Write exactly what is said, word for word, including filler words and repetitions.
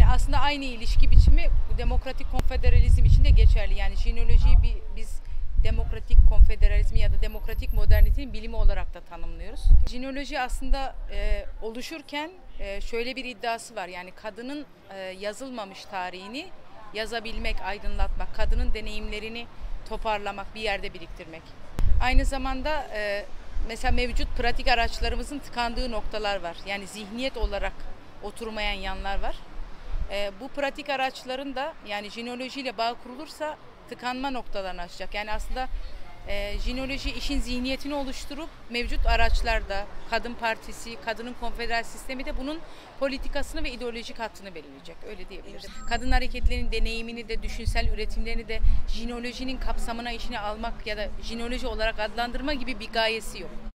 aslında aynı ilişki biçimi demokratik konfederalizm için de geçerli. Yani jinolojiyi bir, biz demokratik konfederalizmi ya da demokratik modernitenin bilimi olarak da tanımlıyoruz. Jinoloji aslında e, oluşurken e, şöyle bir iddiası var. Yani kadının e, yazılmamış tarihini yazabilmek, aydınlatmak, kadının deneyimlerini toparlamak, bir yerde biriktirmek. Aynı zamanda e, mesela mevcut pratik araçlarımızın tıkandığı noktalar var. Yani zihniyet olarak oturmayan yanlar var. E, bu pratik araçların da yani jinolojiyle bağ kurulursa tıkanma noktalarını açacak. Yani aslında e, jinoloji işin zihniyetini oluşturup mevcut araçlarda Kadın Partisi, Kadının Konfederal Sistemi de bunun politikasını ve ideolojik hattını belirleyecek. Öyle diyebiliriz. Kadın hareketlerinin deneyimini de, düşünsel üretimlerini de jinolojinin kapsamına işine almak ya da jinoloji olarak adlandırma gibi bir gayesi yok.